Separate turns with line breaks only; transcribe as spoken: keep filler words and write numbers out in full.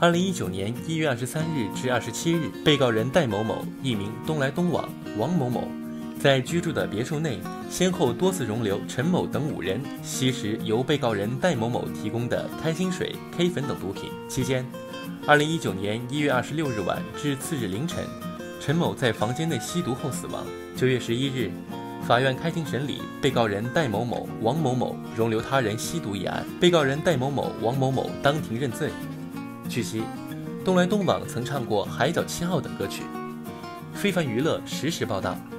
二零一九年一月二十三日至二十七日，被告人戴某某艺名东来东往王某某，在居住的别墅内，先后多次容留陈某等五人吸食由被告人戴某某提供的开心水、K 粉等毒品。期间，二零一九年一月二十六日晚至次日凌晨，陈某在房间内吸毒后死亡。九月十一日，法院开庭审理被告人戴某某、王某某容留他人吸毒一案，被告人戴某某、王某某当庭认罪。据悉，东来东往曾唱过《海角七号》等歌曲。非凡娱乐实时报道。